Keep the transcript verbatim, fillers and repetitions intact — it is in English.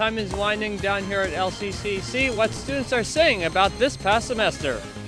time is winding down here at L C C. See what students are saying about this past semester.